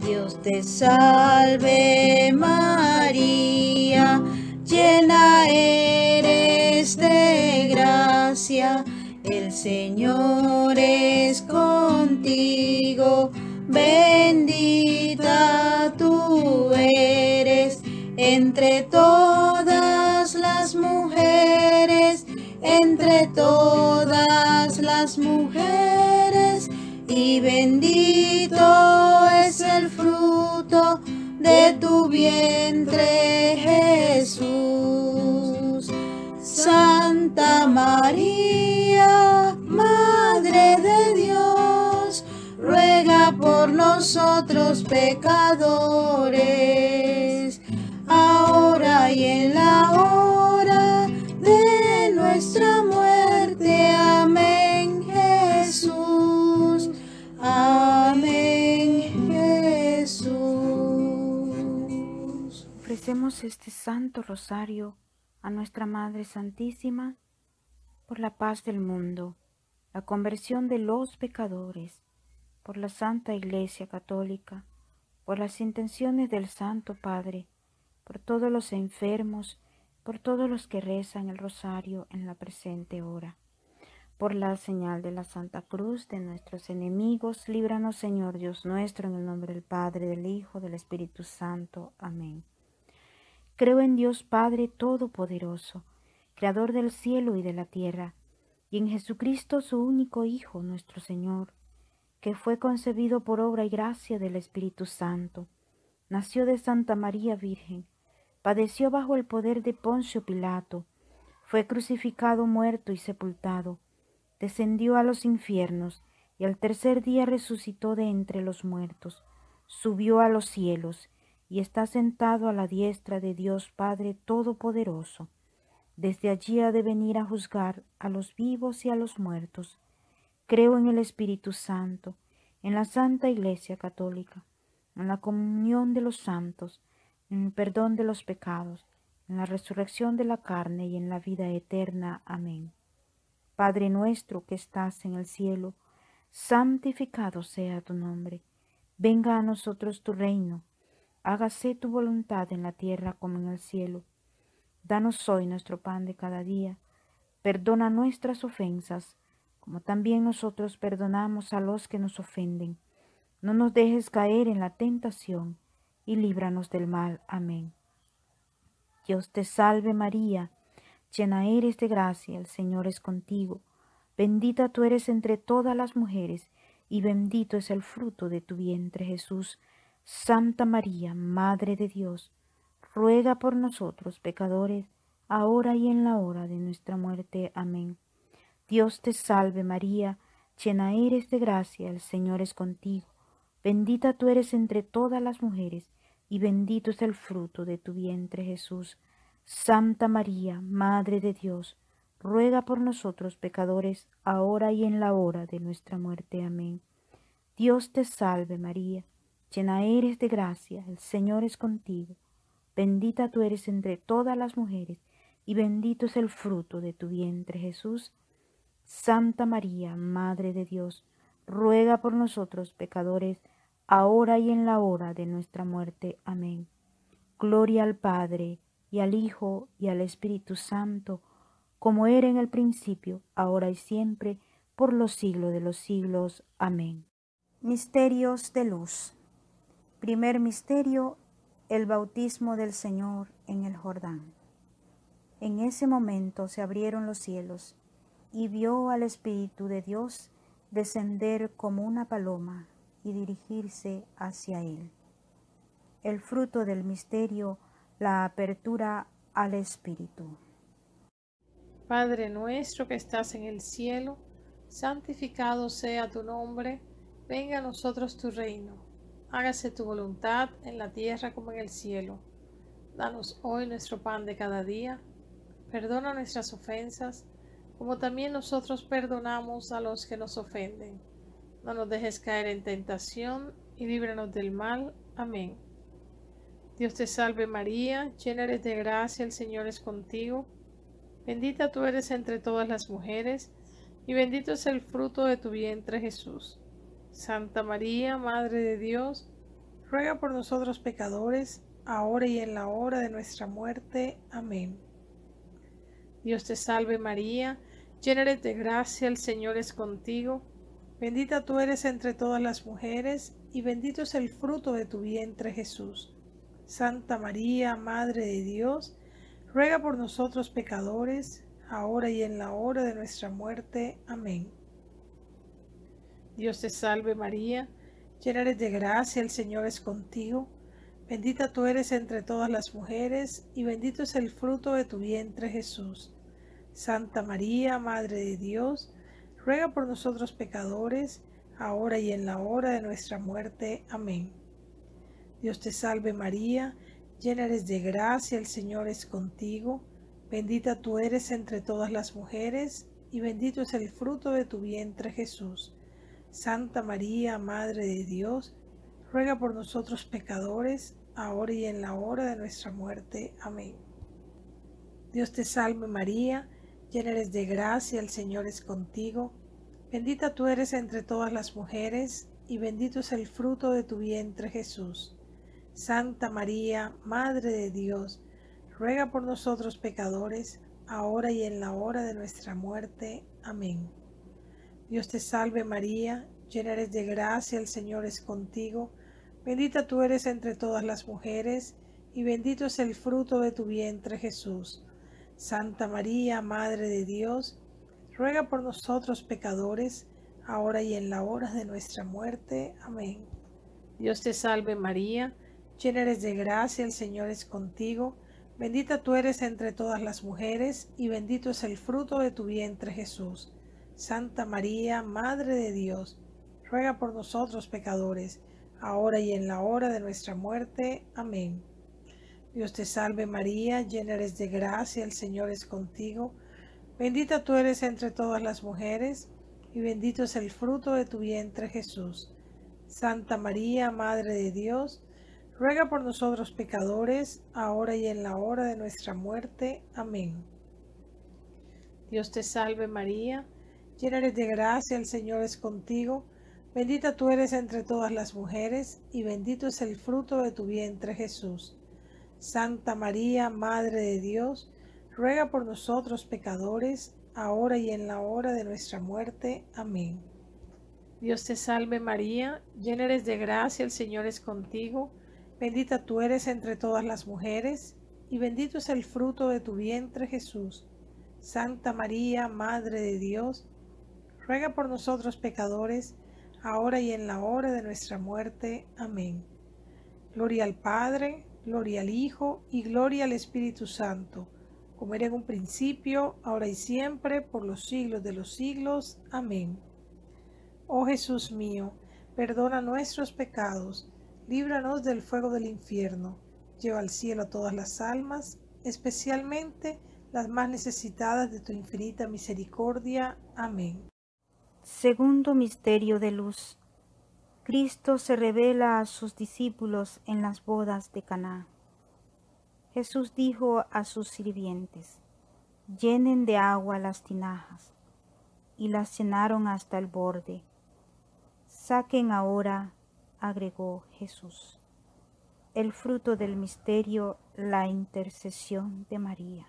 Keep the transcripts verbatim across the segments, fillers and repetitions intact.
Dios te salve María, llena eres de gracia, el Señor es contigo, bendita tú eres entre todas las mujeres, entre todas las mujeres, y bendito es el fruto de tu vientre, Jesús. Santa María, Madre de Dios, ruega por nosotros pecadores, ahora y en la hora de nuestra muerte. Amén, Jesús. Amén, Jesús. Ofrecemos este Santo Rosario a nuestra Madre Santísima por la paz del mundo, la conversión de los pecadores, por la Santa Iglesia Católica, por las intenciones del Santo Padre, por todos los enfermos, por todos los que rezan el rosario en la presente hora. Por la señal de la Santa Cruz de nuestros enemigos, líbranos, Señor Dios nuestro, en el nombre del Padre, del Hijo, del Espíritu Santo. Amén. Creo en Dios Padre Todopoderoso, Creador del cielo y de la tierra, y en Jesucristo su único Hijo, nuestro Señor, que fue concebido por obra y gracia del Espíritu Santo, nació de Santa María Virgen, padeció bajo el poder de Poncio Pilato, fue crucificado, muerto y sepultado, descendió a los infiernos, y al tercer día resucitó de entre los muertos, subió a los cielos, y está sentado a la diestra de Dios Padre Todopoderoso. Desde allí ha de venir a juzgar a los vivos y a los muertos. Creo en el Espíritu Santo, en la Santa Iglesia Católica, en la comunión de los santos, en el perdón de los pecados, en la resurrección de la carne y en la vida eterna. Amén. Padre nuestro que estás en el cielo, santificado sea tu nombre. Venga a nosotros tu reino. Hágase tu voluntad en la tierra como en el cielo. Danos hoy nuestro pan de cada día. Perdona nuestras ofensas, como también nosotros perdonamos a los que nos ofenden. No nos dejes caer en la tentación, y líbranos del mal. Amén. Dios te salve María, llena eres de gracia, el Señor es contigo. Bendita tú eres entre todas las mujeres, y bendito es el fruto de tu vientre, Jesús. Santa María, Madre de Dios, ruega por nosotros pecadores, ahora y en la hora de nuestra muerte. Amén. Dios te salve María, llena eres de gracia, el Señor es contigo. Bendita tú eres entre todas las mujeres, y bendito es el fruto de tu vientre, Jesús. Santa María, Madre de Dios, ruega por nosotros pecadores, ahora y en la hora de nuestra muerte. Amén. Dios te salve María, llena eres de gracia, el Señor es contigo. Bendita tú eres entre todas las mujeres, y bendito es el fruto de tu vientre, Jesús. Santa María, Madre de Dios, ruega por nosotros pecadores, ahora y en la hora de nuestra muerte. Amén. Gloria al Padre, y al Hijo, y al Espíritu Santo, como era en el principio, ahora y siempre, por los siglos de los siglos. Amén. Misterios de luz. Primer misterio, el bautismo del Señor en el Jordán. En ese momento se abrieron los cielos, y vio al Espíritu de Dios descender como una paloma y dirigirse hacia él. El fruto del misterio, la apertura al Espíritu. Padre nuestro que estás en el cielo, santificado sea tu nombre, venga a nosotros tu reino, hágase tu voluntad en la tierra como en el cielo. Danos hoy nuestro pan de cada día, perdona nuestras ofensas, como también nosotros perdonamos a los que nos ofenden. No nos dejes caer en tentación y líbranos del mal. Amén. Dios te salve María, llena eres de gracia, el Señor es contigo. Bendita tú eres entre todas las mujeres, y bendito es el fruto de tu vientre, Jesús. Santa María, Madre de Dios, ruega por nosotros pecadores, ahora y en la hora de nuestra muerte. Amén. Dios te salve María, llena eres de gracia, el Señor es contigo. Bendita tú eres entre todas las mujeres, y bendito es el fruto de tu vientre Jesús. Santa María, Madre de Dios, ruega por nosotros pecadores, ahora y en la hora de nuestra muerte. Amén. Dios te salve María, llena eres de gracia, el Señor es contigo. Bendita tú eres entre todas las mujeres, y bendito es el fruto de tu vientre Jesús. Santa María, Madre de Dios, ruega por nosotros pecadores, ahora y en la hora de nuestra muerte. Amén. Dios te salve María, llena eres de gracia, el Señor es contigo. Bendita tú eres entre todas las mujeres, y bendito es el fruto de tu vientre Jesús. Santa María, Madre de Dios, ruega por nosotros pecadores, ahora y en la hora de nuestra muerte. Amén. Dios te salve María, llena eres de gracia, el Señor es contigo. Bendita tú eres entre todas las mujeres, y bendito es el fruto de tu vientre Jesús. Santa María, Madre de Dios, ruega por nosotros pecadores, ahora y en la hora de nuestra muerte. Amén. Dios te salve María, llena eres de gracia, el Señor es contigo. Bendita tú eres entre todas las mujeres, y bendito es el fruto de tu vientre Jesús. Santa María, Madre de Dios, ruega por nosotros pecadores, ahora y en la hora de nuestra muerte. Amén. Dios te salve María, llena eres de gracia, el Señor es contigo. Bendita tú eres entre todas las mujeres, y bendito es el fruto de tu vientre Jesús. Santa María, Madre de Dios, ruega por nosotros pecadores, ahora y en la hora de nuestra muerte. Amén. Dios te salve María, llena eres de gracia, el Señor es contigo. Bendita tú eres entre todas las mujeres, y bendito es el fruto de tu vientre Jesús. Santa María, Madre de Dios, ruega por nosotros pecadores, ahora y en la hora de nuestra muerte. Amén. Dios te salve María, llena eres de gracia, el Señor es contigo. Bendita tú eres entre todas las mujeres, y bendito es el fruto de tu vientre Jesús. Santa María, Madre de Dios, ruega por nosotros pecadores, ahora y en la hora de nuestra muerte. Amén. Dios te salve María, llena eres de gracia, el Señor es contigo. Bendita tú eres entre todas las mujeres, y bendito es el fruto de tu vientre Jesús. Santa María, Madre de Dios, ruega por nosotros pecadores, ahora y en la hora de nuestra muerte. Amén. Gloria al Padre, gloria al Hijo, y gloria al Espíritu Santo, como era en un principio, ahora y siempre, por los siglos de los siglos. Amén. Oh Jesús mío, perdona nuestros pecados, líbranos del fuego del infierno, lleva al cielo a todas las almas, especialmente las más necesitadas de tu infinita misericordia. Amén. Segundo misterio de luz. Cristo se revela a sus discípulos en las bodas de Caná. Jesús dijo a sus sirvientes: llenen de agua las tinajas, y las llenaron hasta el borde. Saquen ahora, agregó Jesús, el fruto del misterio, la intercesión de María.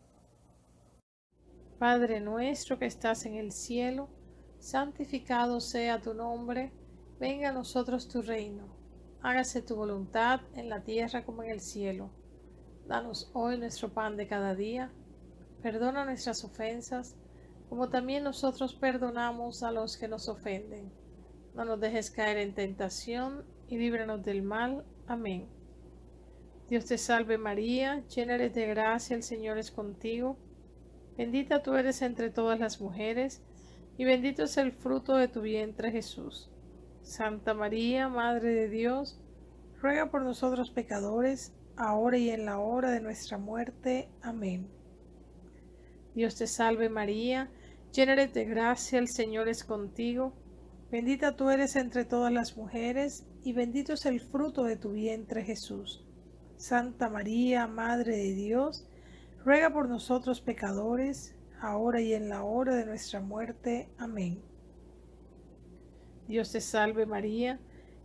Padre nuestro que estás en el cielo, santificado sea tu nombre, venga a nosotros tu reino, hágase tu voluntad en la tierra como en el cielo. Danos hoy nuestro pan de cada día, perdona nuestras ofensas, como también nosotros perdonamos a los que nos ofenden. No nos dejes caer en tentación, y líbranos del mal. Amén. Dios te salve María, llena eres de gracia, el Señor es contigo. Bendita tú eres entre todas las mujeres, y bendito es el fruto de tu vientre Jesús. Santa María, Madre de Dios, ruega por nosotros pecadores, ahora y en la hora de nuestra muerte. Amén. Dios te salve María, llena eres de gracia, el Señor es contigo. Bendita tú eres entre todas las mujeres, y bendito es el fruto de tu vientre Jesús. Santa María, Madre de Dios, ruega por nosotros pecadores, ahora y en la hora de nuestra muerte. Amén. Dios te salve María,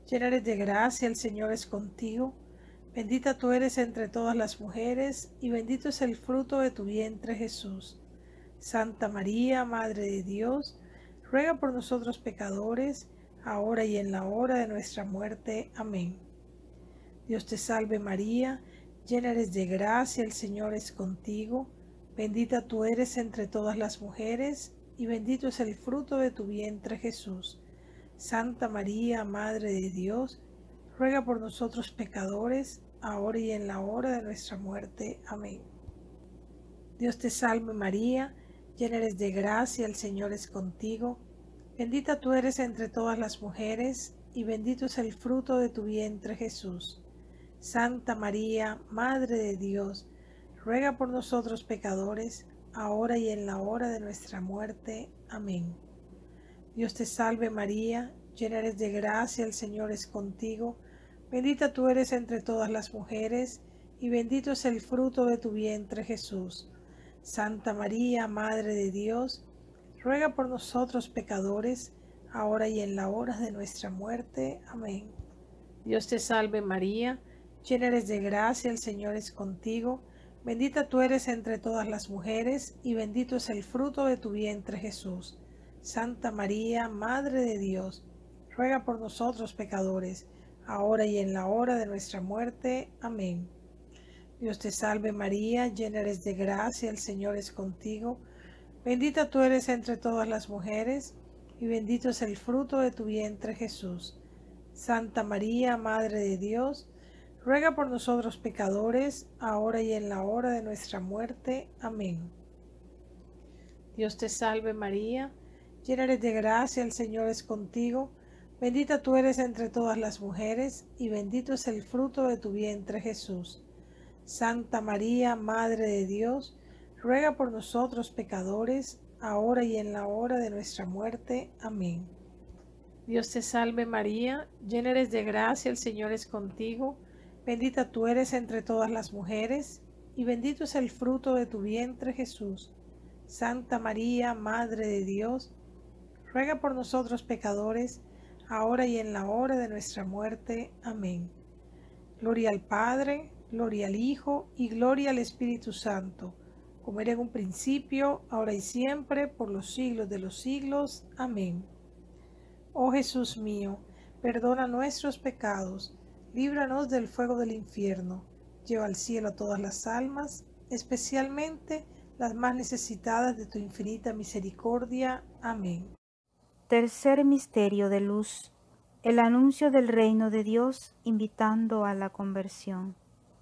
llena eres de gracia, el Señor es contigo. Bendita tú eres entre todas las mujeres, y bendito es el fruto de tu vientre, Jesús. Santa María, Madre de Dios, ruega por nosotros pecadores, ahora y en la hora de nuestra muerte. Amén. Dios te salve María, llena eres de gracia, el Señor es contigo. Bendita tú eres entre todas las mujeres, y bendito es el fruto de tu vientre, Jesús. Santa María, Madre de Dios, ruega por nosotros pecadores, ahora y en la hora de nuestra muerte. Amén. Dios te salve María, llena eres de gracia, el Señor es contigo. Bendita tú eres entre todas las mujeres, y bendito es el fruto de tu vientre, Jesús. Santa María, Madre de Dios, ruega por nosotros pecadores, ahora y en la hora de nuestra muerte. Amén. Dios te salve María, llena eres de gracia, el Señor es contigo. Bendita tú eres entre todas las mujeres, y bendito es el fruto de tu vientre, Jesús. Santa María, Madre de Dios, ruega por nosotros pecadores, ahora y en la hora de nuestra muerte. Amén. Dios te salve María, llena eres de gracia, el Señor es contigo. Bendita tú eres entre todas las mujeres, y bendito es el fruto de tu vientre, Jesús. Santa María, Madre de Dios, ruega por nosotros pecadores, ahora y en la hora de nuestra muerte. Amén. Dios te salve María, llena eres de gracia, el Señor es contigo. Bendita tú eres entre todas las mujeres, y bendito es el fruto de tu vientre, Jesús. Santa María, Madre de Dios, ruega por nosotros pecadores, ahora y en la hora de nuestra muerte. Amén. Dios te salve María, llena eres de gracia, el Señor es contigo. Bendita tú eres entre todas las mujeres, y bendito es el fruto de tu vientre, Jesús. Santa María, Madre de Dios, ruega por nosotros pecadores, ahora y en la hora de nuestra muerte. Amén. Dios te salve María, llena eres de gracia, el Señor es contigo. Bendita tú eres entre todas las mujeres, y bendito es el fruto de tu vientre, Jesús. Santa María, Madre de Dios, ruega por nosotros pecadores, ahora y en la hora de nuestra muerte. Amén. Gloria al Padre, gloria al Hijo, y gloria al Espíritu Santo, como era en un principio, ahora y siempre, por los siglos de los siglos. Amén. Oh Jesús mío, perdona nuestros pecados, líbranos del fuego del infierno, lleva al cielo a todas las almas, especialmente las más necesitadas de tu infinita misericordia. Amén. Tercer misterio de luz, el anuncio del reino de Dios invitando a la conversión.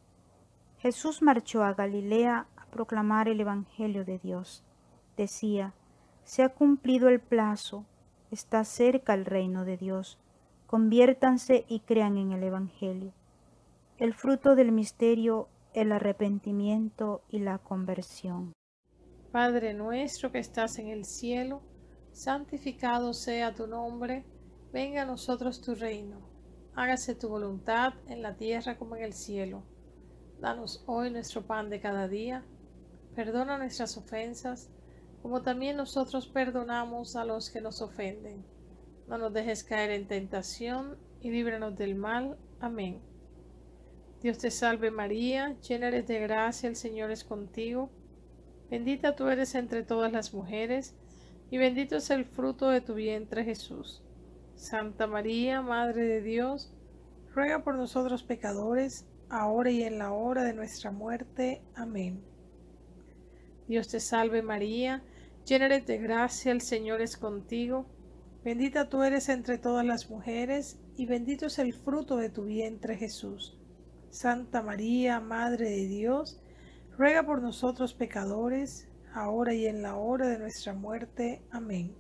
Jesús marchó a Galilea a proclamar el Evangelio de Dios. Decía: se ha cumplido el plazo, está cerca el reino de Dios. Conviértanse y crean en el Evangelio. El fruto del misterio, el arrepentimiento y la conversión. Padre nuestro que estás en el cielo, santificado sea tu nombre, venga a nosotros tu reino, hágase tu voluntad en la tierra como en el cielo. Danos hoy nuestro pan de cada día, perdona nuestras ofensas, como también nosotros perdonamos a los que nos ofenden. No nos dejes caer en tentación, y líbranos del mal. Amén. Dios te salve María, llena eres de gracia, el Señor es contigo. Bendita tú eres entre todas las mujeres, y bendito es el fruto de tu vientre, Jesús. Santa María, Madre de Dios, ruega por nosotros pecadores, ahora y en la hora de nuestra muerte. Amén. Dios te salve María, llena eres de gracia, el Señor es contigo. Bendita tú eres entre todas las mujeres, y bendito es el fruto de tu vientre, Jesús. Santa María, Madre de Dios, ruega por nosotros pecadores, ahora y en la hora de nuestra muerte. Amén.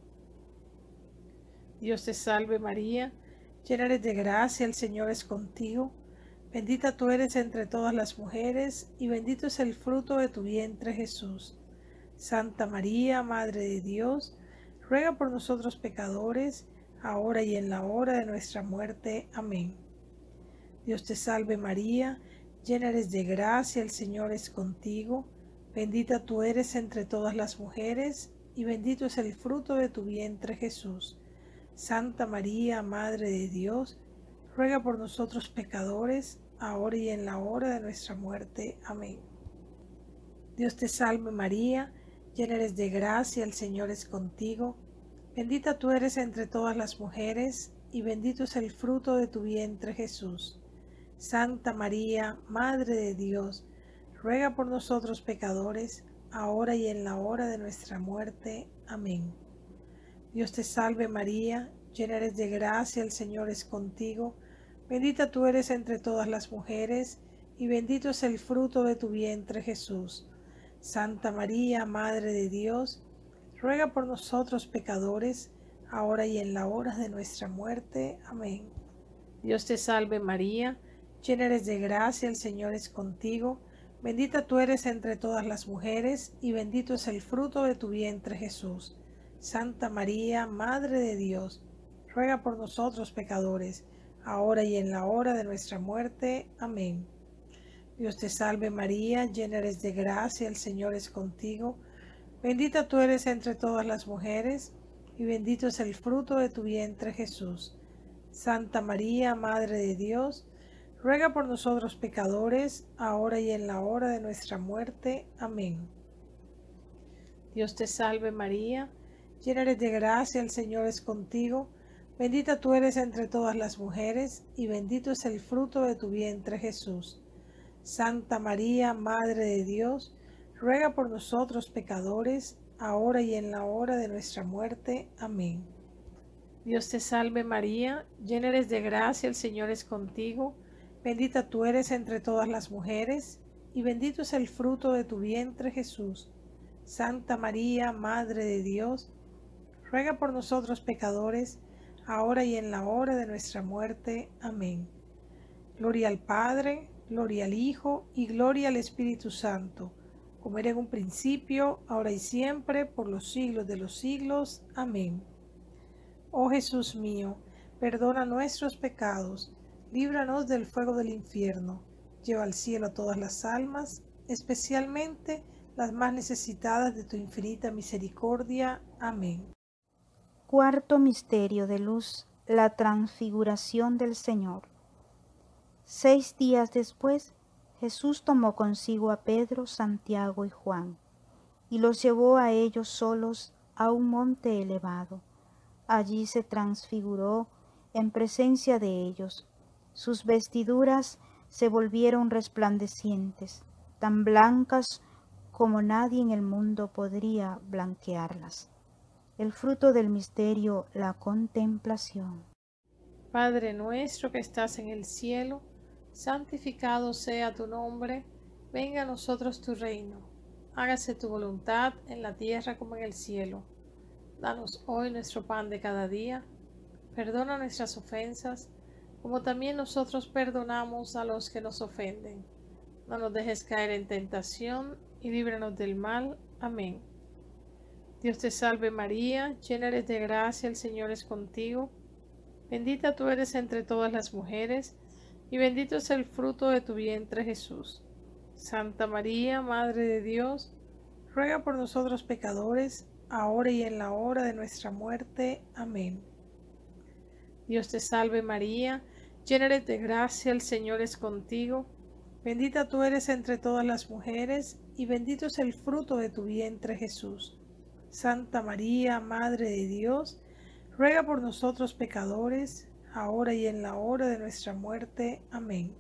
Dios te salve María, llena eres de gracia, el Señor es contigo. Bendita tú eres entre todas las mujeres, y bendito es el fruto de tu vientre, Jesús. Santa María, Madre de Dios, ruega por nosotros pecadores, ahora y en la hora de nuestra muerte. Amén. Dios te salve María, llena eres de gracia, el Señor es contigo. Bendita tú eres entre todas las mujeres, y bendito es el fruto de tu vientre, Jesús. Santa María, Madre de Dios, ruega por nosotros pecadores, ahora y en la hora de nuestra muerte. Amén. Dios te salve María, llena eres de gracia, el Señor es contigo. Bendita tú eres entre todas las mujeres, y bendito es el fruto de tu vientre Jesús. Santa María, Madre de Dios, ruega por nosotros pecadores, ahora y en la hora de nuestra muerte. Amén. Dios te salve María, llena eres de gracia, el Señor es contigo. Bendita tú eres entre todas las mujeres, y bendito es el fruto de tu vientre Jesús. Santa María, Madre de Dios, ruega por nosotros pecadores, ahora y en la hora de nuestra muerte. Amén. Dios te salve María, llena eres de gracia, el Señor es contigo. Bendita tú eres entre todas las mujeres, y bendito es el fruto de tu vientre Jesús. Santa María, Madre de Dios, ruega por nosotros pecadores, ahora y en la hora de nuestra muerte. Amén. Dios te salve María, llena eres de gracia, el Señor es contigo. Bendita tú eres entre todas las mujeres, y bendito es el fruto de tu vientre Jesús. Santa María, Madre de Dios, ruega por nosotros pecadores, ahora y en la hora de nuestra muerte. Amén. Dios te salve María, llena eres de gracia, el Señor es contigo. Bendita tú eres entre todas las mujeres, y bendito es el fruto de tu vientre Jesús. Santa María, Madre de Dios, ruega por nosotros pecadores, ahora y en la hora de nuestra muerte. Amén. Dios te salve María, llena eres de gracia, el Señor es contigo. Bendita tú eres entre todas las mujeres, y bendito es el fruto de tu vientre Jesús. Santa María, Madre de Dios, ruega por nosotros pecadores, ahora y en la hora de nuestra muerte. Amén. Gloria al Padre, gloria al Hijo, y gloria al Espíritu Santo, como era en un principio, ahora y siempre, por los siglos de los siglos. Amén. Oh Jesús mío, perdona nuestros pecados, líbranos del fuego del infierno, lleva al cielo a todas las almas, especialmente las más necesitadas de tu infinita misericordia. Amén. Cuarto misterio de luz, la transfiguración del Señor. Seis días después, Jesús tomó consigo a Pedro, Santiago y Juan, y los llevó a ellos solos a un monte elevado. Allí se transfiguró en presencia de ellos. Sus vestiduras se volvieron resplandecientes, tan blancas como nadie en el mundo podría blanquearlas. El fruto del misterio, la contemplación. Padre nuestro que estás en el cielo, santificado sea tu nombre, venga a nosotros tu reino, hágase tu voluntad en la tierra como en el cielo. Danos hoy nuestro pan de cada día, perdona nuestras ofensas, como también nosotros perdonamos a los que nos ofenden. No nos dejes caer en tentación, y líbranos del mal. Amén. Dios te salve María, llena eres de gracia, el Señor es contigo. Bendita tú eres entre todas las mujeres, y bendito es el fruto de tu vientre Jesús. Santa María, Madre de Dios, ruega por nosotros pecadores, ahora y en la hora de nuestra muerte. Amén. Dios te salve María, llena eres de gracia, el Señor es contigo. Bendita tú eres entre todas las mujeres, y bendito es el fruto de tu vientre Jesús. Santa María, Madre de Dios, ruega por nosotros pecadores, ahora y en la hora de nuestra muerte. Amén.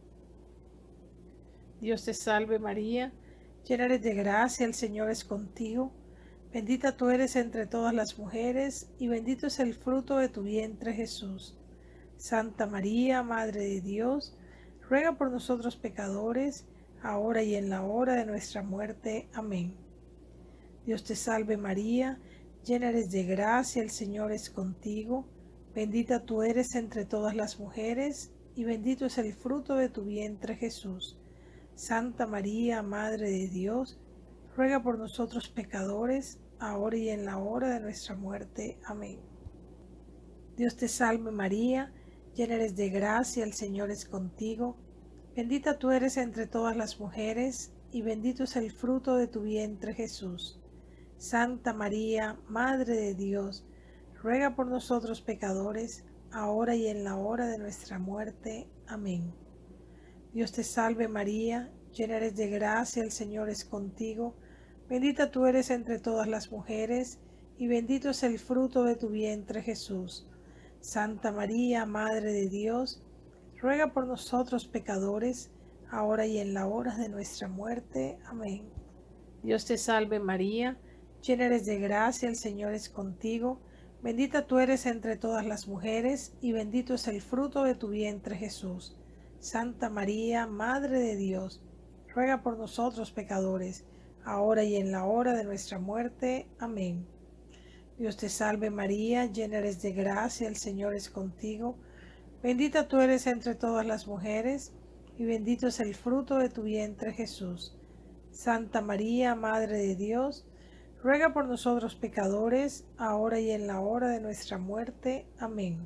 Dios te salve María, llena eres de gracia, el Señor es contigo. Bendita tú eres entre todas las mujeres, y bendito es el fruto de tu vientre Jesús. Santa María, Madre de Dios, ruega por nosotros pecadores, ahora y en la hora de nuestra muerte. Amén. Dios te salve María, llena eres de gracia, el Señor es contigo. Bendita tú eres entre todas las mujeres, y bendito es el fruto de tu vientre Jesús. Santa María, Madre de Dios, ruega por nosotros pecadores, ahora y en la hora de nuestra muerte. Amén. Dios te salve María, llena eres de gracia, el Señor es contigo. Bendita tú eres entre todas las mujeres, y bendito es el fruto de tu vientre Jesús. Santa María, Madre de Dios, ruega por nosotros pecadores, ahora y en la hora de nuestra muerte. Amén. Dios te salve María, llena eres de gracia, el Señor es contigo. Bendita tú eres entre todas las mujeres, y bendito es el fruto de tu vientre Jesús. Santa María, Madre de Dios, ruega por nosotros pecadores, ahora y en la hora de nuestra muerte. Amén. Dios te salve María, llena eres de gracia, el Señor es contigo. Bendita tú eres entre todas las mujeres, y bendito es el fruto de tu vientre Jesús. Santa María, Madre de Dios, ruega por nosotros pecadores, ahora y en la hora de nuestra muerte. Amén. Dios te salve María, llena eres de gracia, el Señor es contigo. Bendita tú eres entre todas las mujeres, y bendito es el fruto de tu vientre Jesús. Santa María, Madre de Dios, ruega por nosotros pecadores, ahora y en la hora de nuestra muerte. Amén.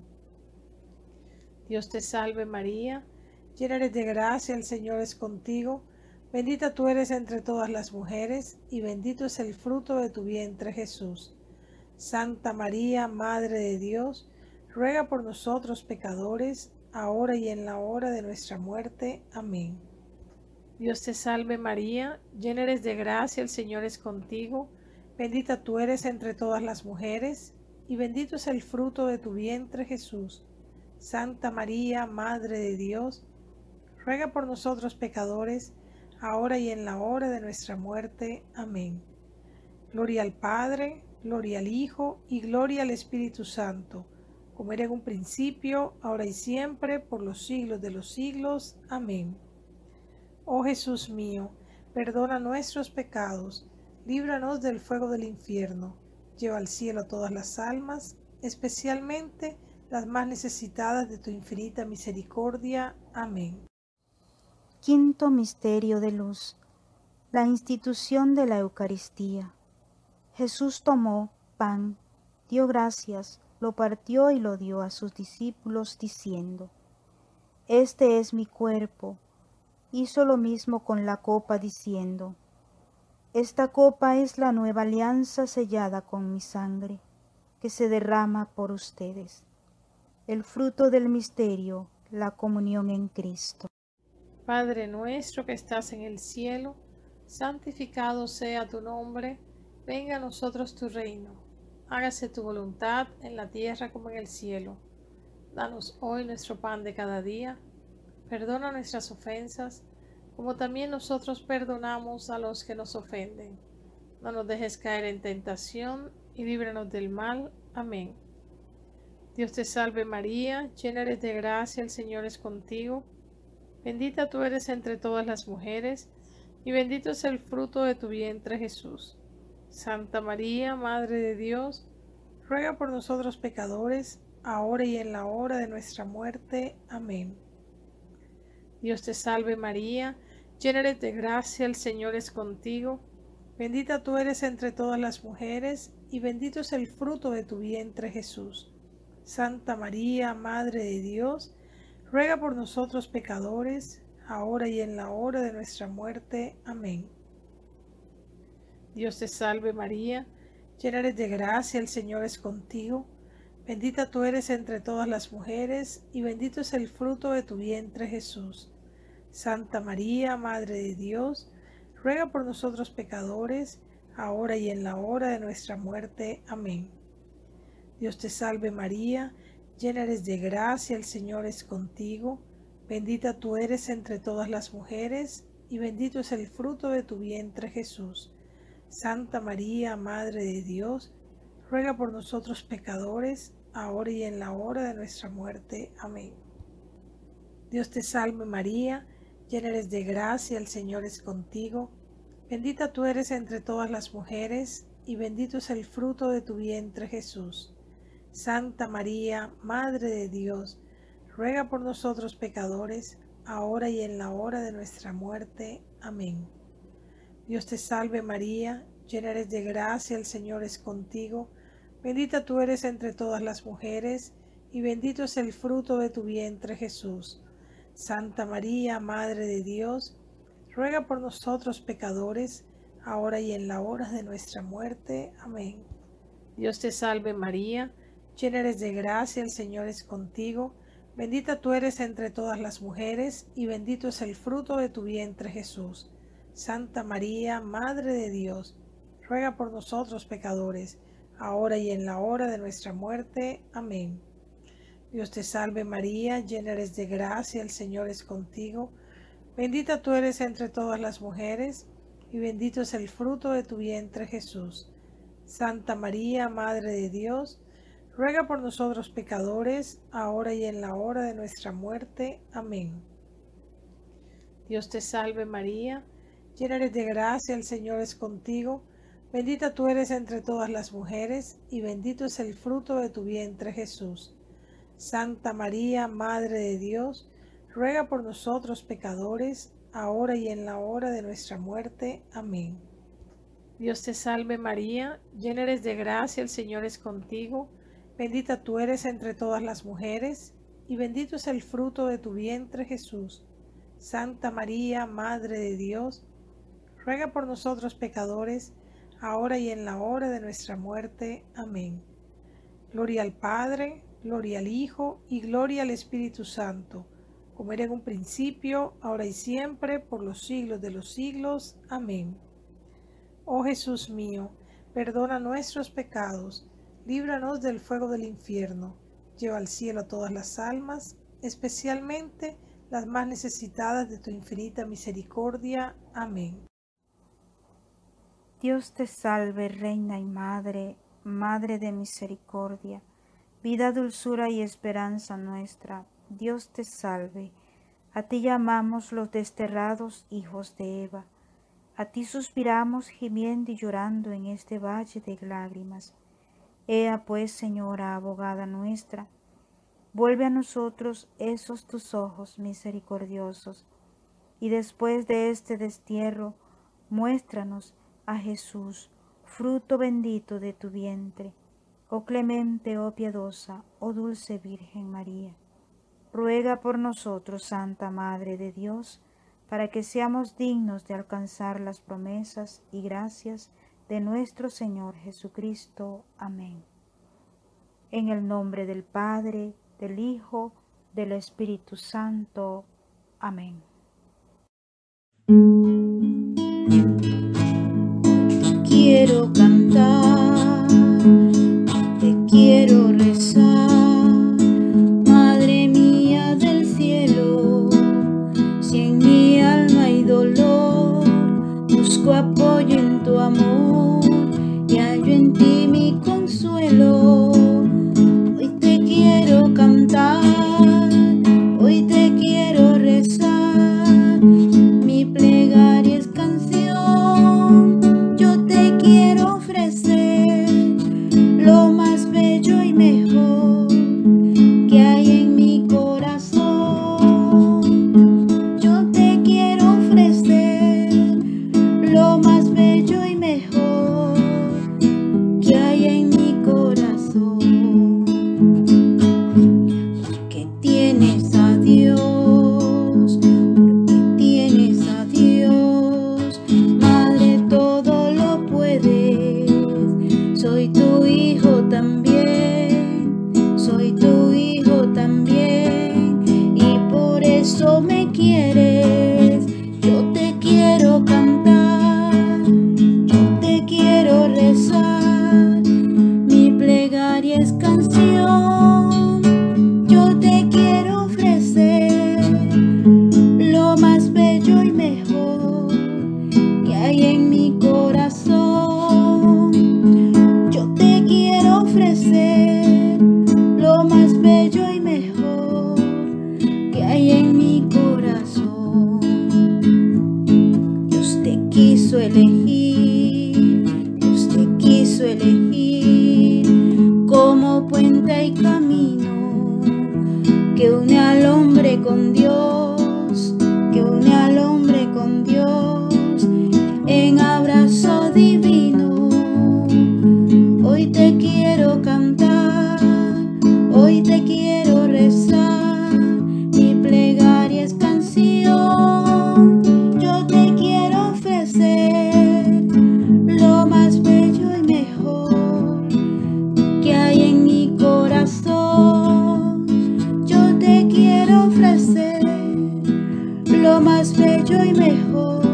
Dios te salve María, llena eres de gracia, el Señor es contigo. Bendita tú eres entre todas las mujeres, y bendito es el fruto de tu vientre Jesús. Santa María, Madre de Dios, ruega por nosotros pecadores, ahora y en la hora de nuestra muerte. Amén. Dios te salve María, llena eres de gracia, el Señor es contigo. Bendita tú eres entre todas las mujeres, y bendito es el fruto de tu vientre Jesús. Santa María, Madre de Dios, ruega por nosotros pecadores, ahora y en la hora de nuestra muerte. Amén. Gloria al Padre, gloria al Hijo, y gloria al Espíritu Santo, como era en un principio, ahora y siempre, por los siglos de los siglos. Amén. Oh Jesús mío, perdona nuestros pecados, líbranos del fuego del infierno, lleva al cielo a todas las almas, especialmente las más necesitadas de tu infinita misericordia. Amén. Quinto misterio de luz, la institución de la Eucaristía. Jesús tomó pan, dio gracias, lo partió y lo dio a sus discípulos, diciendo: Este es mi cuerpo. Hizo lo mismo con la copa, diciendo: Esta copa es la nueva alianza sellada con mi sangre, que se derrama por ustedes. El fruto del misterio, la comunión en Cristo. Padre nuestro que estás en el cielo, santificado sea tu nombre, venga a nosotros tu reino, hágase tu voluntad en la tierra como en el cielo. Danos hoy nuestro pan de cada día, perdona nuestras ofensas, como también nosotros perdonamos a los que nos ofenden. No nos dejes caer en tentación, y líbranos del mal. Amén. Dios te salve María, llena eres de gracia, el Señor es contigo. Bendita tú eres entre todas las mujeres, y bendito es el fruto de tu vientre Jesús. Santa María, Madre de Dios, ruega por nosotros pecadores, ahora y en la hora de nuestra muerte. Amén. Dios te salve María, llena eres de gracia, el Señor es contigo. Bendita tú eres entre todas las mujeres, y bendito es el fruto de tu vientre Jesús. Santa María, Madre de Dios, ruega por nosotros pecadores, ahora y en la hora de nuestra muerte. Amén. Dios te salve María, llena eres de gracia, el Señor es contigo. Bendita tú eres entre todas las mujeres, y bendito es el fruto de tu vientre Jesús. Santa María, Madre de Dios, ruega por nosotros pecadores, ahora y en la hora de nuestra muerte. Amén. Dios te salve María, llena eres de gracia, el Señor es contigo. Bendita tú eres entre todas las mujeres, y bendito es el fruto de tu vientre Jesús. Santa María, Madre de Dios, ruega por nosotros pecadores, ahora y en la hora de nuestra muerte. Amén. Dios te salve María, llena eres de gracia, el Señor es contigo. Bendita tú eres entre todas las mujeres, y bendito es el fruto de tu vientre Jesús. Santa María, Madre de Dios, ruega por nosotros pecadores, ahora y en la hora de nuestra muerte. Amén. Dios te salve María, llena eres de gracia, el Señor es contigo. Bendita tú eres entre todas las mujeres, y bendito es el fruto de tu vientre Jesús. Santa María, Madre de Dios, ruega por nosotros pecadores, ahora y en la hora de nuestra muerte. Amén. Dios te salve María, llena eres de gracia, el Señor es contigo. Bendita tú eres entre todas las mujeres, y bendito es el fruto de tu vientre, Jesús. Santa María, Madre de Dios, ruega por nosotros pecadores, ahora y en la hora de nuestra muerte. Amén. Dios te salve María, llena eres de gracia, el Señor es contigo. Bendita tú eres entre todas las mujeres, y bendito es el fruto de tu vientre, Jesús. Santa María, Madre de Dios, ruega por nosotros pecadores, ahora y en la hora de nuestra muerte. Amén. Dios te salve María, llena eres de gracia, el Señor es contigo. Bendita tú eres entre todas las mujeres, y bendito es el fruto de tu vientre, Jesús. Santa María, Madre de Dios, ruega por nosotros pecadores, ahora y en la hora de nuestra muerte. Amén. Dios te salve María, llena eres de gracia, el Señor es contigo. Bendita tú eres entre todas las mujeres, y bendito es el fruto de tu vientre, Jesús. Santa María, Madre de Dios, ruega por nosotros pecadores, ahora y en la hora de nuestra muerte. Amén. Gloria al Padre, gloria al Hijo, y gloria al Espíritu Santo, como era en un principio, ahora y siempre, por los siglos de los siglos. Amén. Oh Jesús mío, perdona nuestros pecados, líbranos del fuego del infierno, lleva al cielo a todas las almas, especialmente las más necesitadas de tu infinita misericordia. Amén. Dios te salve, Reina y Madre, Madre de misericordia, vida, dulzura y esperanza nuestra. Dios te salve. A ti llamamos los desterrados hijos de Eva. A ti suspiramos gimiendo y llorando en este valle de lágrimas. Ea pues, Señora, abogada nuestra, vuelve a nosotros esos tus ojos misericordiosos, y después de este destierro, muéstranos a Jesús, fruto bendito de tu vientre. Oh clemente, oh piadosa, oh dulce Virgen María, ruega por nosotros, Santa Madre de Dios, para que seamos dignos de alcanzar las promesas y gracias de nuestro Señor Jesucristo. Amén. En el nombre del Padre, del Hijo, del Espíritu Santo. Amén. Quiero cantar, te quiero rezar, Madre mía del cielo. Si en mi alma hay dolor, busco apoyo en tu amor y hallo en ti mi consuelo. Hoy te quiero cantar, hoy te quiero rezar, mi plegaria es canción, yo te quiero ofrecer lo más bello y mejor que hay en mi corazón. Yo te quiero ofrecer lo más bello y mejor que hay en mi corazón. Porque tienes a Dios, porque tienes a Dios, Madre, todo lo puedes. Soy tu hijo también, soy tu hijo también, y por eso me quieres. Yo te quiero cantar, yo te quiero rezar, mi plegaria es canción, yo te quiero ofrecer lo más bello y mejor que hay en mi corazón. Yo te quiero ofrecer lo más bello y mejor que hay en mi corazón. Dios te quiso elegir, Dios te quiso elegir como puente y camino que une al hombre con Dios, que une al hombre con Dios en abrazo divino. Hoy te quiero cantar, hoy te quiero rezar, mi plegaria es canción, yo te quiero ofrecer más bello y mejor